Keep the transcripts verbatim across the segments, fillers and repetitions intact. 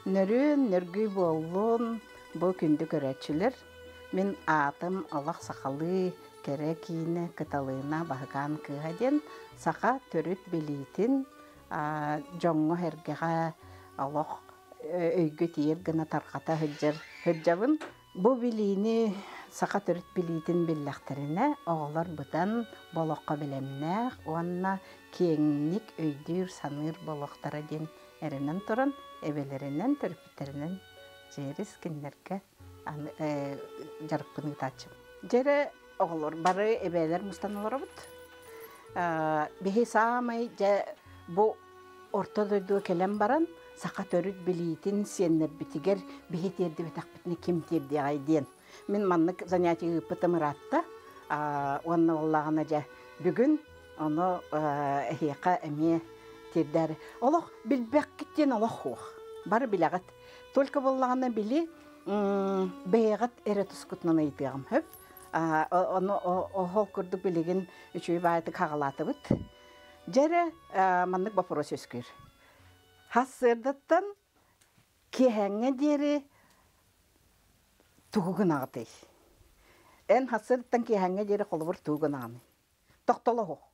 Нөрүн нөргүй боллун бу күндү көрөчүлөр. Мен атым Аллах сакалы кере кийине кыталына баган кыгаден сака төрүт билитин жоңго хергега Аллах өйгө тиер гына тарката хөҗҗер хөҗҗабын бу билини сака төрүт билитин билләхтерине оголор бутан болохка белемнәк онна кеңник өйдүр саныр болохтара ден эренен туран эбелеринен төрүптеринен жерис киннерге жарыпкыны тачым. Жере оголор бары эбелер мустаналарыбыт. Бихи самай же бу ортодойду келем баран сака төрүт билитин сеннер битигер бихи терди бетак битне ким терди айден. Мен маннык занятие ыпытым ратта. Онны Аллагына же бүгүн аны эхияка эме тердер. Аллах билбек киттен Аллах хух. Бары билагат. Только Аллагына били бейгат эретускутнан айтыгам хөп. Оны охол курдук билеген үчүй байды кагалатыбыт. Жере маннык вопрос өскөр. Хассырдаттан кехеңе дери тугугун агытай. Эн хассырдаттан кехеңе дери колубур тугугун агыны. Токтоло хо.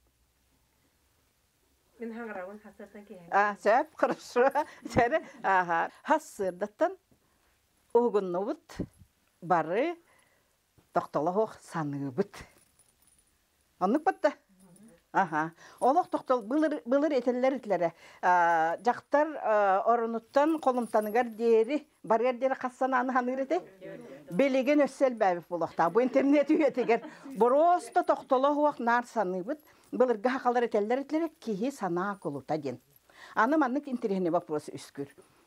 Мен хаңырауын хассырдаттан кехеңе. А, сөп, хорошо. Жере, аха. Хассырдаттан огуннубут бары токтолох саныбыт. Аннык батта. Аха. Олох токтол былыр былыр этеллер итлере. Жактар орунуттан колумтаныгар дери баргар дери кассананы ханырыты. Белеген өссел бәбип булакта. Бу интернет үйетегер. Просто токтолох нар саныбыт. Былырга хакалар этеллер итлере кихи сана колута ден. Аны маннык интернет вопрос үскүр.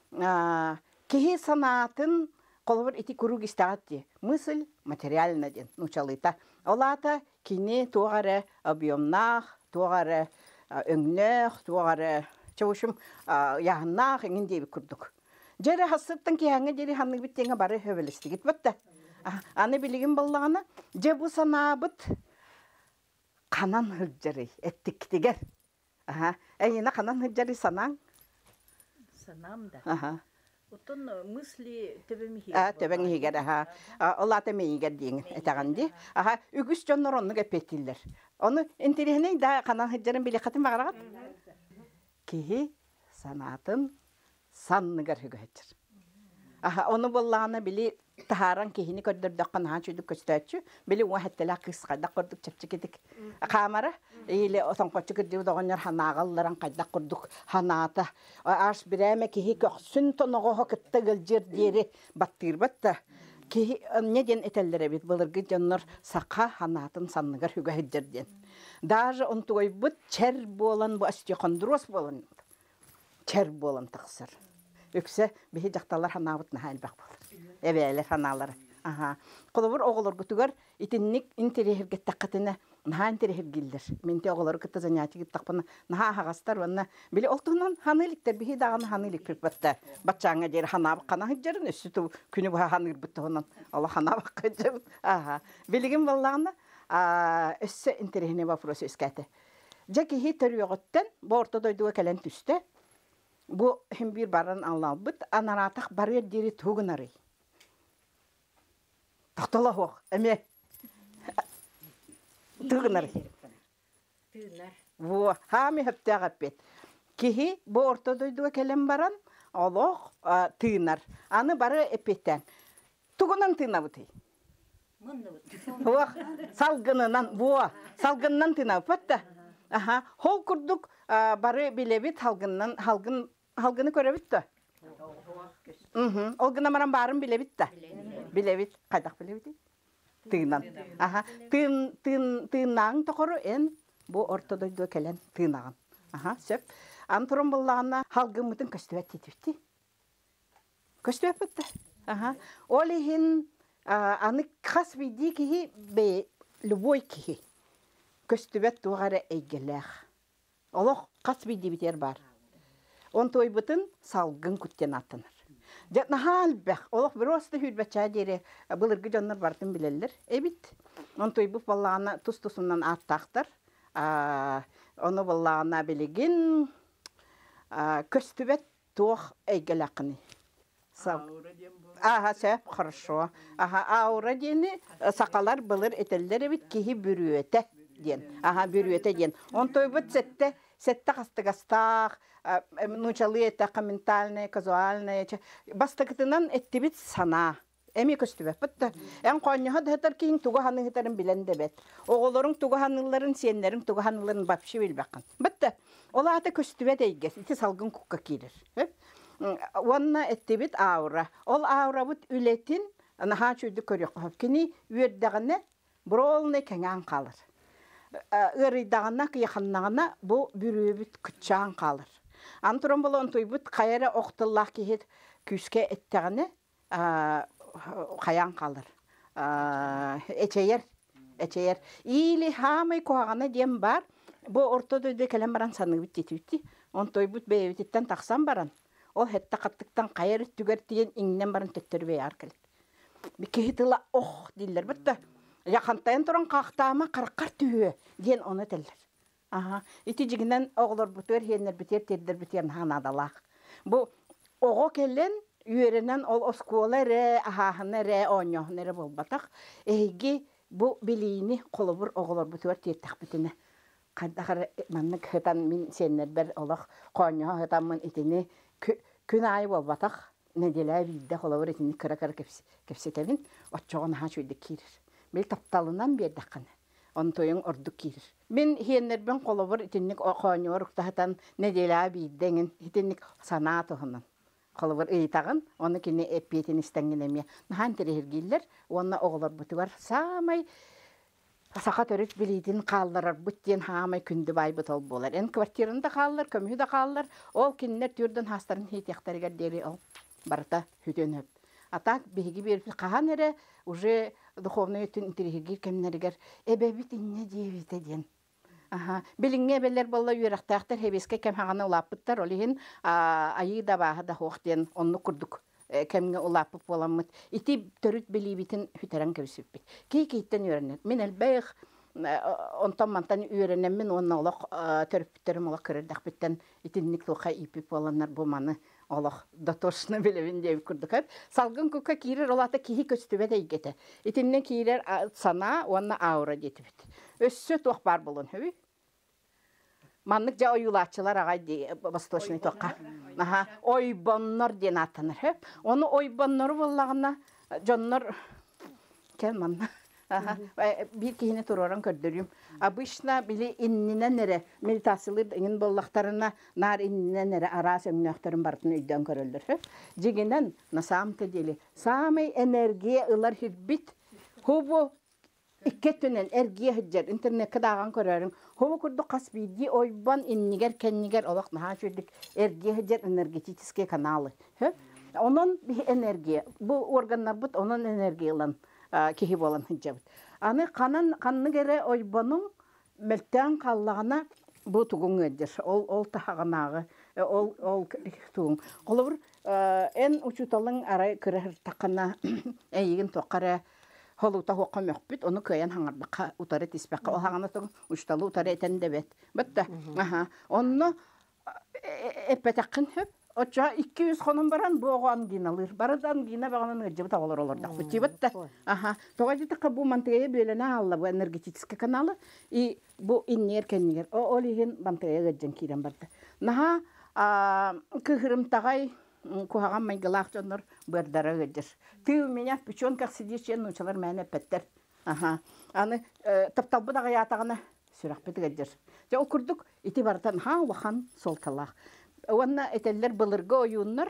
Кихи санатын колбур ити куруг истаатти. Мысль материальна ден. Нучалыта. Олата кини тугары объемнах, тугары өңнөх, тугары чавушум яһнах эңин дейби курдук. Жере хасыптан кияңа жери ханны биттеңе бары хөбелестигит батта. Аны билигин боллагана же бу санабыт канан хыджары эттиктигер. Аха, эйина канан хыджары санаң. Санам да. Аха. Утун мысли төбөмихи. А, төбөмихигер, аха. Олата мейгер дейин этаганди. Аха, үгүс жоннор онну кепеттилер. Оны интерехне да канан хыджарын биле хатын багарагат. Кихи санатын санныгар хыгачыр. Аха, оны боллагана били тахаран кихини көрдөрдөккөн хачудук көстөчү, били уахаттала кыскада көрдүк чепчекетик. Камара или отонкочу кырдыу догоннор ханагалларан кайда курдук ханата. Аш биреме кихи көксүн тоного кыттыгыл жер дери баттыр батта. Кихи неден этеллере бит былыргы жоннор сака ханатын санныгар хүгө хыджерден. Даже онтугой бут чер болан бу астекондрос болан. Чер болан тахсыр. Өксе бихи жакталар ханабыт нахал бак болар. Эбелер ханалары. Аха. Колобур оголор гутугар итинник интерехерге таккатына наха интерехер гиллер. Менте оголор кытта занятие гиттакпана наха хагастар ванна били олтунан ханыликтер бихи даган ханылик припатта. Бачаңа жер ханабы кана хыджарын өссүтү күнү бу ханыр буттонан Алла ханабы кыжып. Аха. Билигин баллагына а өссө интерехне вопрос өскәте. Жаки хитер йоготтан бу ортодойдуга келен түсте. Бу hem bir baran anlalbıt, anarataq barıya deri tuğunarı. Tahtala hoq, eme. Tuğunarı. Tığınar. Bu, hami hepte ağapet. Kihi, bu ortadoyduğa kelem baran, Allah tığınar. Anı barı epetten. Tuğunan tığına bıtı. Hoq, salgınınan, bu, salgınınan tığına bıttı. Aha, hol kurduk barı bilebit halgından, halgın halgını körebit de. Mhm, olguna maran barın bilebit de. Bilebit, kaydak bilebit. Tığınan. Aha, tığın tığın tığınan tokoru en bu ortadoydu kelen tığınan. Aha, söp. Antırım bullağına halgımıtın köstüvet titüfti. Köstüvet bitti. Aha, olihin anı kas bidi ki be luboy ki. Köstüvet doğara eygeler. Allah kas bidi biter bar. On toy butun salgın kutten atınır. Jatna hal bek. Allah birosta hüdbeçe dere bulurgu jonlar bartın bileller. Ebit. On toy bu ballağına tuz tusundan attaqtır. Onu ballağına biligin köstüvet doğ eygelaqını. Сал. Ага, все, хорошо. Ага, аура дени сакалар былыр этеллер бит кихи бүрүөте ден. Ага, бүрүөте ден. Он той бут сетте, сетте кастыгастак, нучалы это ментальное, казуальное. Бастыкытынан этти бит сана. Эми көстүбөт бутта. Эн коньяга датар кийин тугаханы хитарын билен дебет. Оголорун тугаханыларын, сеннерин тугаханыларын бапшы билбаккан. Бутта. Ола ата көстүбөт эйгес. Ити салгын кукка килер. Онна эттибит аура. Ол аура бут үлетин, наха чүйді көрек қоп. Кини үйердағына бұролны кәңән қалыр. Үрейдағына кияқаннағына бұл бүрөбіт күтчаан қалыр. Антуран бұл онтой бұт қайары оқтыллақ кейет күске әттіғіне қаян қалыр. Әчейер, әчейер. Или хамай қоғаны дем бар, бұл ортодойды кәлем баран саны бүт етуітті. Онтой бұт бәйбеттен тақсан баран. Ол хетта қаттықтан қайыр түгер тиен иңнен барын төттөрбей аркелет. Бикеһи тыла ох диллер бітті. Яқантайын тұран қақтама қарқар түйе ден оны теллер. Аха, ити жигинен оғлар бүтер, хеннер бітер, тердер бітер ханадалақ. Бұл оғы келен үйерінен ол оскуола ре, ахахыны ре, оньоғыны ре бол батақ. Эйге бұл білейіні қолы бұр оғлар бүтер, тертақ бітіне. Қаддақыр манны кытан мен сеннер бір олақ қоньоға хытан мен итini күн айы бол батақ. Неделя видде қолауыр етini кыра-кыра кепсетебін, отчоғын ха чөйді керір. Бел тапталынан бердіққаны. Оны тойын ордық керір. Мен хеннербен қолауыр етінік қоньоғыр ұқтағытан неделя виддеңін, етінік сана тұғынан. Қолауыр ыйтағын, оны кені әппетін істәңген әме. Нахан тірергейлер, оны оғылар бұты бар. Самай сақа төрет білейдін қалларар бұттен хамай күнді бай бұт ол болар. Ән квартирында қаллар, көмі да қаллар, ол кеннер түрдің хастарын хейтияқтарығар дері ол. Барта хүтен өп. Атак беги беріп қаған әрі, уже духовный өтін интерегер кемнергер әбәбіт инне дейбіті ден. Біліңе бәлер болла үйрақтақтар хебеске кем хағаны ұлапыттар, олеген айы да бағы да хоқ ден, онны күрдік кемге ұлапып боламыд. Ити төріт білейбітін хүтерен көсіп бет. Кей-кейттен үйренер. Мен әлбәйіқ онтан-мантан үйренем мен онны олақ төріпіттерім олақ көрердақ біттен итіннік тұлға ипіп боланар бұманы олақ дотошыны білевін дейіп күрдік. Салғын көкке кейрер олата кейі көстібе дейгеті. Итіннен кейрер сана, онны аура деті біт. Өссі тұқ бар болын, хөбі? Маннык жа ойулатчылар ағай дей, восточный тоққа. Ойбоннор ден атаныр, хөп. Оны ойбонноры болағына жоннор кәл манна. Bir kihine tururan kördürüyüm. Abışna bile innine nere meditasyılır inin bollaklarına nar innine nere ara sömnöktörün bartını üyden körüldür. Ciginen nasam tedeli. Samay enerjiye ılar hirbit. Hubu ikketünen ergiye hıccar. İnternet kadağın körürüm. Hubu kurdu kasbidi oyban inniger kenniger olak naha çöldük. Ergiye hıccar energetiske kanalı. Onun bir enerjiye. Bu organlar but onun enerjiye olan. Kehi bolan hıcabıt. Anı kanan kanını gere oybanın melten kallağına bu tuğun ödür. Ol ol tahağınağı, ol ol tuğun. Kolur en uçutalın ara kırır takana eğin toqara holuta hoqam yok bit. Onu köyen hangarda utarı tisbaqqa. O hangana tuğun uçutalı utarı eten debet. Bitti. Aha. Onu epetakın hep. Oça iki yüz konum baran bu angin alır. Baradan angina bağlanın gıcıbı tağılır olur da. Bitti bitti. Aha. Toğacıda bu mantıqaya bölene Allah bu energetik kanalı. I bu inner kenniger. O olihin mantıqaya gıcın kiren bardı. Naha kıhırım tağay kuhağam maygılaq jonur bırdara gıcır. Tüy menya püçön kaksidiyen uçalar mene petter. Aha. Anı taptabı da yatağına sürak bit gıcır. Ja okurduk iti bardan ha waxan soltalaq. Ona eteller bılırga oyunlar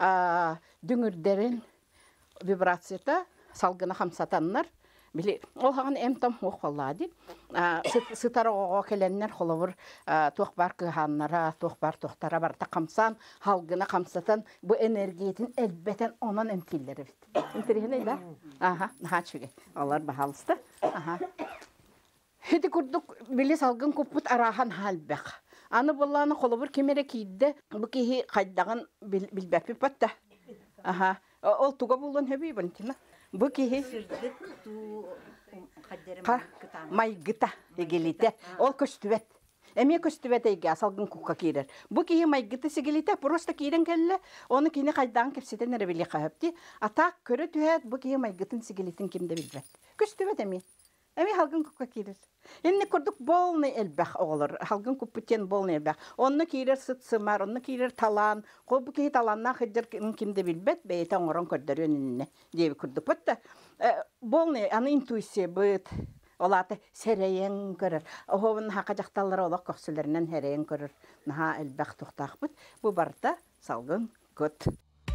düngürderin vibrasyada salgına hamsatanlar bile o hağın emtam hoq valladı sıtara oğa kelenler xolavur toqbar kıhanlara toqbar toqtara bar taqamsan halgına hamsatan bu enerjiyetin elbeten onun emtilleri bit enterihne da aha naçıge onlar bahalısты aha hedi kurduk bile salgın koput arahan halbaq. Anı bollağını kolubur kemere kiydi. Bu kihi kaydağın bilbepi patta. Aha. Ol tuğa buldun hebi bantina. Bu kihi may gıta egelite. Ol köstüvet. Эме көстүбетейге салгын кукка кирер. Бу кии майгыты сигилите просто кирен келле, оны кини кайдан кепсетен эребили кахапти. Атак көрө түһәт бу кии майгытын сигилитин кимде билбет. Көстүбет эми. Эми халгын кукка кирер. Эмне көрдүк болны элбах оголор. Халгын куппутен болны элбах. Онны кирер сыт сымар, онны кирер талан. Кол бу кии таланна хыджыр кимде билбет, бейте оңорон көрдөрөнүнне. Деби көрдүк. Бутта болны аны интуиция быт. Олаты сәрейен көрір. Оғуын хақа жақталары олақ көксілерінен сәрейен көрір. Наға әлбәқ тұқтақ бұд. Бұ барда салғын көт.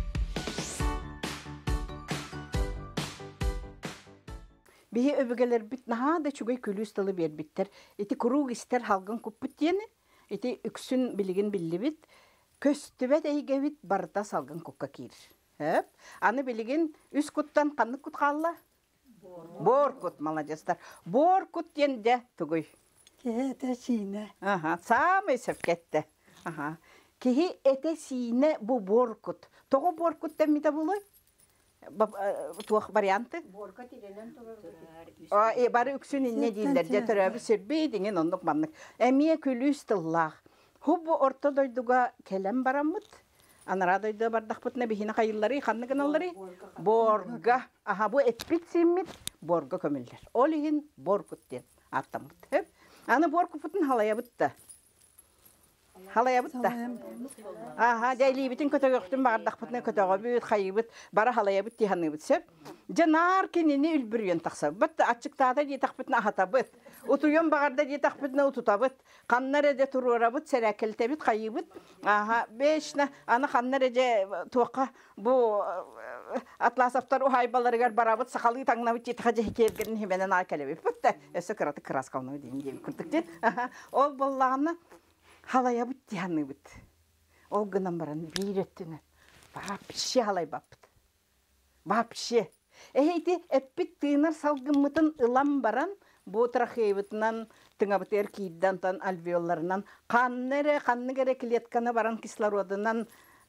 Бейі өбігелер біт наға да чүгей күлі ұстылы бер біттер. Еті күруг істер халғын көп бұт дені. Еті үксін білігін білі біт. Көстібет әйге біт барда салғын көкка кейір. Аны білігін үс құттан қанық құт қалла. Боркут, молодецтар. Боркут денде тугуй. Кете сине. Ага, самый сепкетте. Ага. Кихи эте сине бу боркут. Того боркут теммите булой? Туах варианты? Борка тиренен турар. А, э бары үксүн инне дилер. Жетөрөбү сербей деген ондук маннык. Эмие күлүс тыллах. Хубу орто дойдуга келем барамыт. Анара дойду бардак бутна бихина кайыллары, ханны гыналлары. Борга. Аха, бу этпит симмит. Борга көмүллер. Ол иһин боркут ден аттамыт. Хеп. Аны борку бутун халая бутта. Халая бутта. Аха, дайли битин көтөгөктүн бардак бутна көтөгө бүт, хайыбыт, бара халая бут диханы бутсеп. Жанар кенени үлбүрүн такса. Бутта ачыктада дитак бутна ахатабыт. Утуйон багарда дитак бутна утутабыт. Каннар эде турурабыт, серекелтебит, хайыбыт. Аха, бешна аны ханнар эде туакка бу атласаптар ухайбаларыгар барабыт, сакалы таңнабыт дитак же келген хеменен акелебит. Бутта эсе кыраты крас калны дейин деп күрдүк. Аха, ол боллагына халая бут диханы бут. Ол гынан баран биреттине. Вообще халай баппыт. Вообще. Эхейти эппит тыынар салгыммытын ылам баран, бу трахеевытынан, тыңабытер кийддантан, альвеолларынан, каннере, каннегере клетканы баран кислородынан,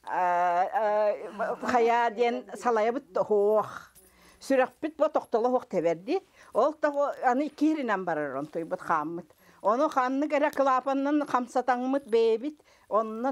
хая ден салая бут хоох. Сүрәкпит бу тоқтолы хоох теберди. Ол тағы аны киринен барар он тойбут хаммыт. Оны ханны керек клапаннан хамсатаңмыт бейбит, оны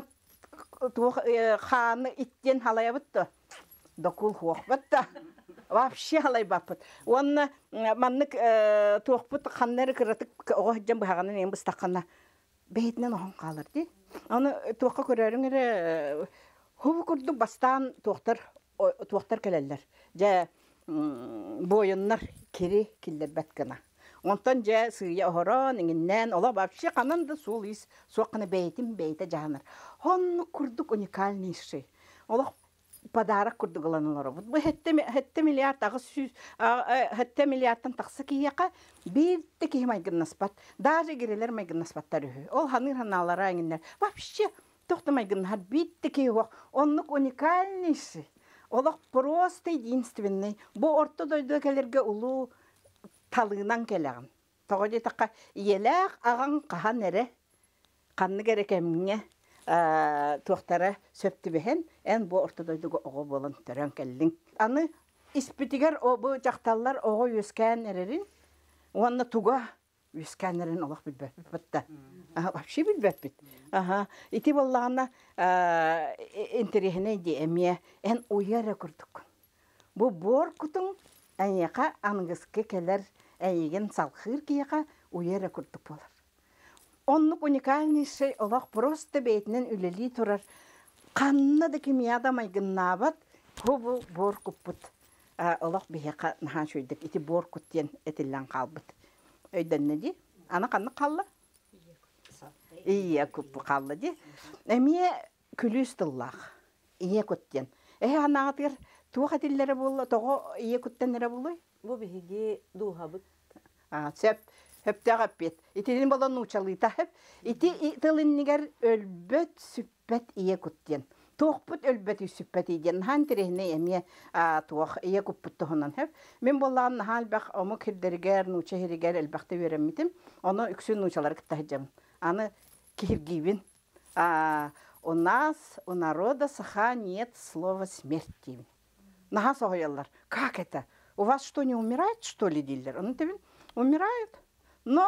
ханы иттен халая бутты. Докул хоох бутта. Вообще халай баппыт. Оны маннык тоқпыт ханнары кыратык оғыджан бұхағанын ең бұстаққана бейтінен оған қалыр де. Оны тоққа көреріңері хубы күрді бастан тоқтар келелер. Жа бойыннар кері келдер бәткіна. Онтан жа сыя оғыран, еңіннен, ола вообще қананды сол ес, соққаны бейтін бейті жағаныр. Оны күрдік уникальный шей. Ола подарок күрдік оланылары. Бұл хетті миллиард ағыз сүз, хетті миллиардтан тақсы кейеқа бірді кейі майгын наспат. Даже керелер майгын наспаттар үйі. Ол ханыр ханалары аңынлар. Вообще, тоқты майгын нар бірді кейі оқ. Онлық уникальный шей. Ола просто единственный. Бұл орта дойды келерге ұлу талынан келеген. Тоғыды таққа иеләқ аған қахан әрі, қанны керек әміне тоқтары сөпті бәхен, ән бұл ортодойдығы оғы болын түрен кәлдің. Аны іспітігер бұл жақталар оғы өскен әрерін, оны туға өскен әрін олық білбәп бітті. Вообще білбәп біт. Ити болағына интерехіне де әмия, ән ойары күрдік. Бұл бор күтің әнеқа аңғызғы келер әйген салқыр кейеға ойера күрдік болар. Онлық уникальный шей олақ просто бейтінен үлелі тұрар. Қанна да кемияда майгыннабат, бұл бор күппіт. Олақ бейеқа нахан шөйдік, еті бор күттен әтілен қалбыт. Өйден не де? Ана қанны қалла? Ие күппі қалла де. Әмие күлі үстіллақ. Ие күттен. Әй анағатыр туға диллері болы, тоғы ие күттенлері болы? Бу биһиги дуһабыт. А, сеп, хептә гапет. Итинин болан нучалыта хеп. Ити тылыннигер өлбөт сүппет ие күттен. Тоқпут өлбөт сүппет иден. Хан тирехне эме тоқ ие күппут тохонан хеп. Мен болан хал бак ому кирдергер нуча хиригер элбакты беремитим. Оны үксүн нучалар кыттахжам. Аны киргибин. А, у нас, у народа саха нет слова смерти. Наха соғыялар. Как это? У вас что, не умирает, что ли, дилер? Он тебе умирает, но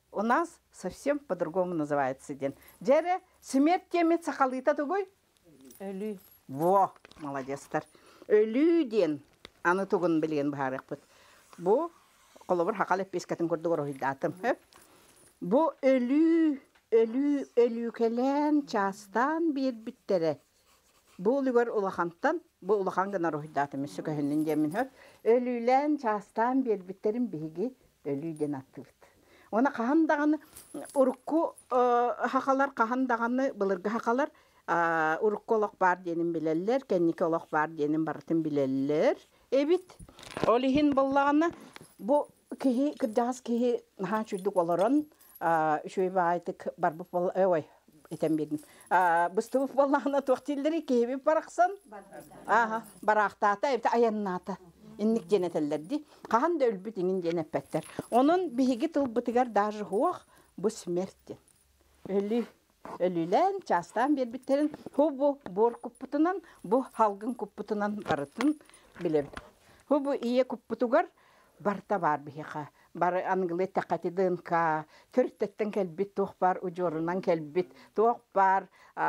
у нас совсем по-другому называется день. Жере смерть темет сахалыта тугой? Өлі. Во, молодецтар. Өлүү ден аны тугун билген баарык бут. Бу колобур хакал эппескатын көрдүк оройдатым. Бу өлүү, өлүү, өлүүкелен частан бир биттере. Бу улугар улахантан, бу улахан гана оройдатым сүкөһүнүн жемин хөп. Өлүүлен частан бир биттерин биги өлүүден аттыбыт. Ona kahandağını urukku hakalar kahandağını bılırgı hakalar urukku olaq bar denin bileller, kenniki olaq bar denin barıtın bileller. Evet, olihin bollağını bu kihi kırcağız kihi nahan çürdük olurun şöyle bağaytık barbuk bollağını oy eten bedim. Bıstıbıp bollağına toqtilleri kihi bir baraksan baraqtata evet ayanata. İnnik cenetellerdi. Kahan da ölbütünün cenepetler. Onun bihigi tılbıtıgar dajı huaq bu smertti. Ölü, ölülen çastan bir bitterin hu bu bor kupputunan, bu halgın kupputunan barıtın bilem. Hu bu iye kupputugar barta var bihiqa. Bar anglı taqatidın ka, türtetten kelbit tuğ bar, ucurunan kelbit tuğ bar,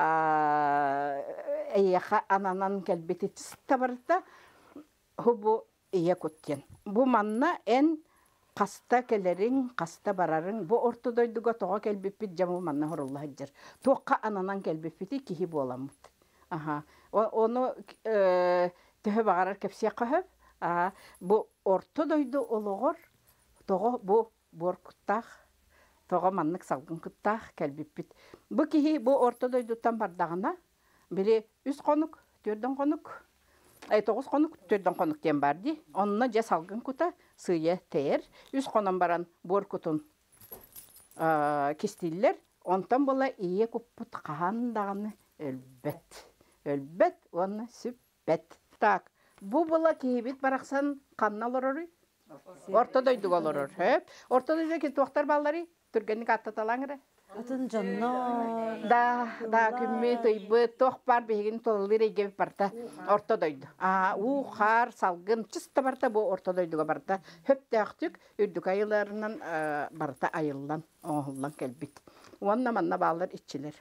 eyeqa ananan kelbiti çısta barıta. Hu bu İyi kutten. Bu manna en kasta kelerin, kasta bararın, bu ortodoyduga toğa kelbipit jamu manna horullah hicr. Toqa ananan kelbipiti kihi bolamut. Aha. Onu tühü bağarar kepsiye kahıp. Bu ortodoydu oluğur. Toğa bu borkuttaq. Toğa manlık salgın kuttaq kelbipit. Bu kihi bu ortodoydutan bardağına biri üst konuk, dördün konuk. Ay toğuz konuk, törden konuk diyen bardi. Onunla ja salgın kuta sığıya teyer. Üç konan baran bor kutun kestiller. Ondan bola iye kupput kahandağını ölbet. Ölbet, onu sübbet. Tak, bu bola kehibit baraksan kanna olurur. Ortadoyduk olurur. Ortadoyduk ki tuğtar balları türgenlik attatalanır. Атын жанна. Da, da kümme tıybı tohpar behigin tolları gibi parta ortadoydu. Aa, u xar salgın çısta parta bu ortadoyduga parta. Höp dağıtık, ürdük ayılarından parta ayıllan, oğullan kelbit. Onunla manna bağlar iççiler.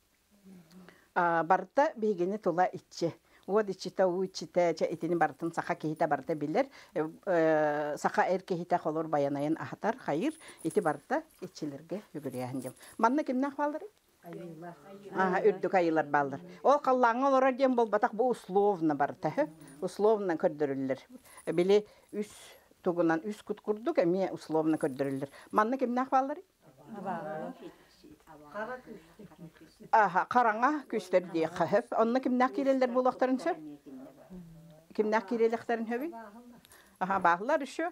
Parta behigini tola iççi. O içite, o içite, etini barıtın sağa kehite barıta bilir. Sağa er kehite olur bayanayan ahatar, hayır. Eti barıta iççilerge yürüyehendim. Manna kimden bağları? Aha, ürdük ayılar bağlar. O kallağın olur diyen bol batak bu uslovna barıta. Uslovna kördürülür. Bili üs tuğunan üs kut kurduk, emiye uslovna kördürülür. Manna kimden bağları? Aha, karanga küster diye kahıp. Onunla kimden kireller bulakların söp? Kimden kireleklerin höbi? Aha, bağlar şu.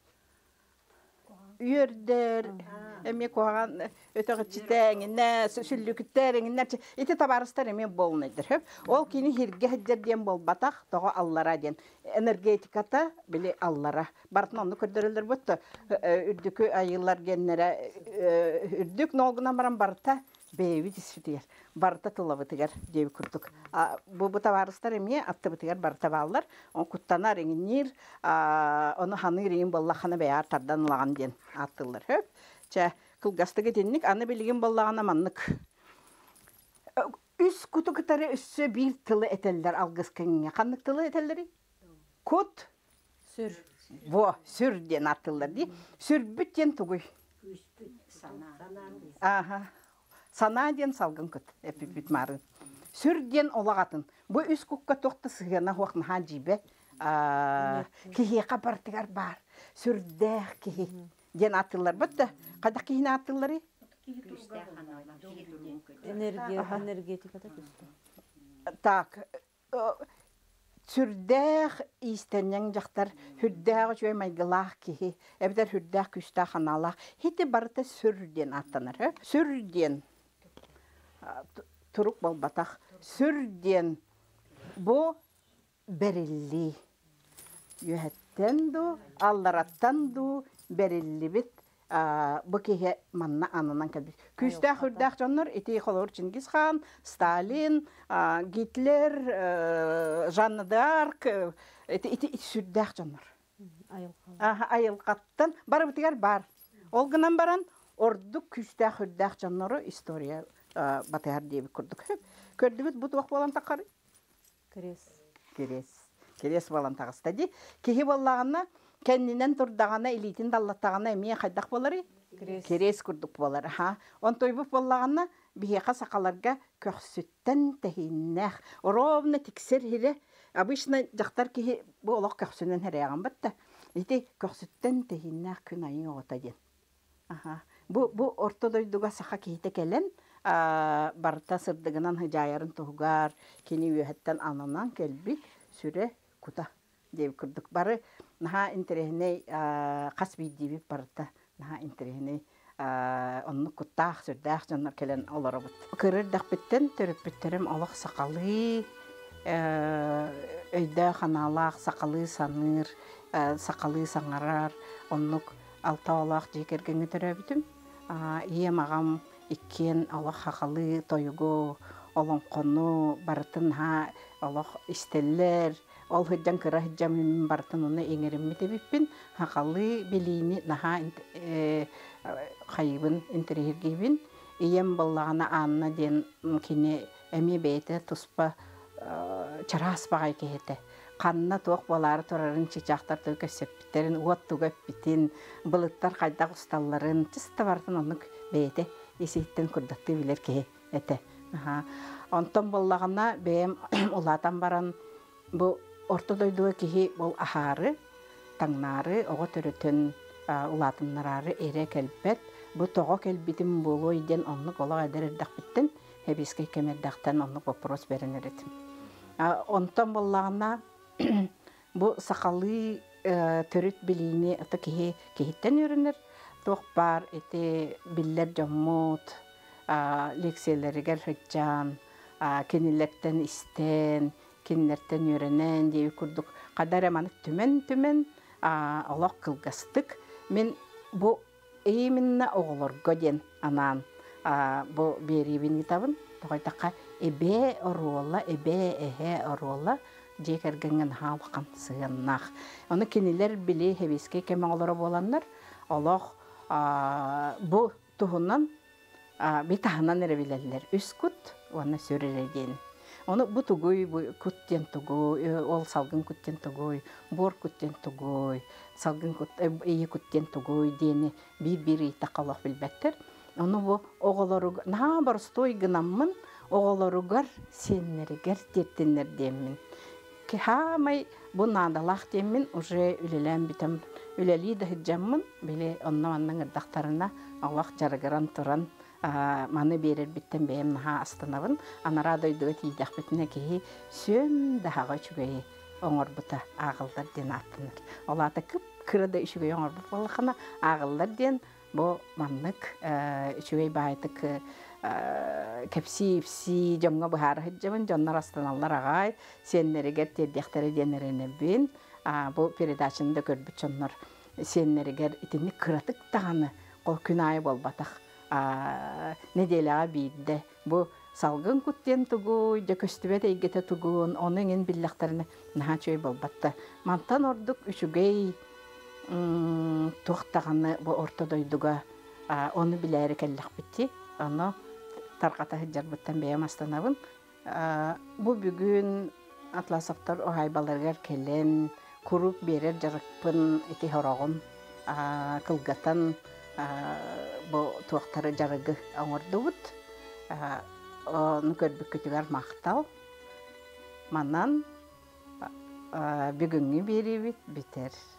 Yürder, emi koğan, öteki çiteğine, süllükütlerine, iti tabarıstar emi bol nedir höp. Ol kini hirge heccer diyen bol batak, toğa allara diyen. Energetikata bile allara. Bartın onu kördürülür buttu. Ürdükü ayılar genlere, ürdük nolguna baran barta, bevi disfitiyer. Barta tulavıtıgar devi kurduk. Bu bu tabarıstar emi attı bıtıgar barta bağlar. On kuttana renginir, onu hanı rengin bollağını beyar tardan lağan diyen attılar höp. Çe kılgastıgı dinlik, anı bilgin bollağına manlık. Üs kutu kıtarı üssü bir tılı eteller algız kenge. Kanlık tılı etelleri? Kut. Sür. Во, сүр ден аттылар ди. Сүрбүт ден тугуй. Аха. Сана ден салгын кыт. Эпипит марын. Сүр ден олагатын. Бу үс кукка токты сыгына хуакны хажибе. Кихи капартыгар бар. Сүрдэх кихи ден аттылар. Бутта. Када кихини аттылары? Энергия, энергетикада күстü. Так. Сүрдэх истеннен жақтар хүрдэх жөй майгылах кихи. Эбдер хүрдэх күстэ ханалах. Хити барыта сүрден аттанар. Сүрден. Турук болбатах. Сүрден. Бу берилли. Юхеттен ду, аллараттан ду берилли бит. Bu kihe manna anınan kelbis. Küstah hürdah canlar eti kolor Çingiz Han, Stalin, Hitler, Jeanne d'Arc, eti eti sürdah canlar. Ayıl Aha ayıl kattan bar bitigar bar. Olgınan baran ордук күстә хөрдәк жаннары история батар дип күрдүк. Көрдүбүт бу туак балан такар. Крес. Керес. Керес балан тагыстади. Кихи баллагына кеннинен турдагана элитин даллаттагана эмие хайдак болары. Крес. Керес күрдүк болар. Ха. Он тойбуп баллагына бихека сакаларга көксүттен тахиннах. Ровно тиксер хире. Обычно жактар кихи бу олок көксүнөн хереган батта. Ити көксүттен тахиннах күн айын отаден. Аха. Бу бу ортодойдуга саха кихите келен барта сырдыгынан хыжайарын тугар кини үһәттән ананан келби сүре кута деп күрдүк. Бары наха интерехне касби дип барта. Наха интерехне онны кутах сүрдәх жаннар келен алар бут. Кырыр дакпеттен төрөппеттерим алак сакалы өйдә ханалак сакалы саныр, сакалы саңарар, оннук алтаалак жекергене төрөбүтүм. Ие магам иккен алак хакалы тойго олон кону бартын ха алак истеллер ол хөддән кыра хҗамын бартын уны эңерем метебиппин хакалы белини наха хайбын интерергебин ием баллагына анна ден кине эми бейте туспа чарас багай кете канна тоқ балары турарын чичактар төкөсөптерин уат түгөппитин былыттар кайдак усталларын чыста бартын онук бейте иситтен күрдәтте билер ки эте. Аха. Онтон боллагына бем улатан баран бу ортодойдуга кихи бол ахары, таңнары, ого төрөтөн улатыннары эре келбет. Бу того келбитим болу иден онны гола адердак биттен, хебиске кемердактан онны вопрос беренеретим. Онтон боллагына бу сакалы төрөт билини ата кихи кихиттен өрөнөр. Тоқпар эти биллер жоммут, лекцияларыгар хыджан, кенилерден истен, кенилерден үйренен деп күрдүк. Кадар аманы түмен-түмен алак кылгастык. Мен бу именно оголорго ден анан бу берибин китабын. Тоқайтакка эбе орола, эбе эхе орола жекергенген халкан сыгыннах. Оны кенилер били хебиске кеме олора боланнар. Алак бу туһунан бит таһынан эребилерлер. Үс кут оны сөрелеген. Оны бу тугуй бу куттен тугуй, ол салгын куттен тугуй, бор куттен тугуй, салгын кут ии куттен тугуй дени бир-бир тақалак билбеттер. Оны бу оголору на барстой гынаммын, оголоругар сеннеригер теттеннер демин. Ки хамай бу надалах демин уже үлелен битем. Үлели да хиджаммын, биле оннаманның ырдактарына Аллах жарыгыран туран маны берер биттен бейм наха астанабын. Анара дойдуға тейдақ бітіне кейі сөм дахаға чүгейі оңыр бұта ағылдар ден аттыныр. Олата кіп кірді үшігей оңыр бұт болықына ағылдар ден бұ маннық үшігей байтық кәпси-іпси жомға бұхары хиджамын, жоннар астаналар ағай, сенлерігер тердектері денеріне бен, бұл передачында көрбіт жоннар сенлерігер итini кыратык тағаны қол күнайы болбатақ. Неделяға бейді. Бұл салғын күттен тұғуй, жөкөстібет әйгеті тұғуын, оның ен биллақтарыны наға чөй болбатты. Мантан ордық үшігей тұқтағаны бұл ортодойдуға оны біләйрі кәлләқ бітті. Оны тарқата хыджар бұттан бәйім астанабын. Бұл бүгін атласақтар оғайбаларғар келен, күріп берер жарықпын еті хорағын, кылгатан бу туактары жарыгы аңырды бут. Оны көрбүк көтүгөр мактал. Манан бүгүнгү берибит битер.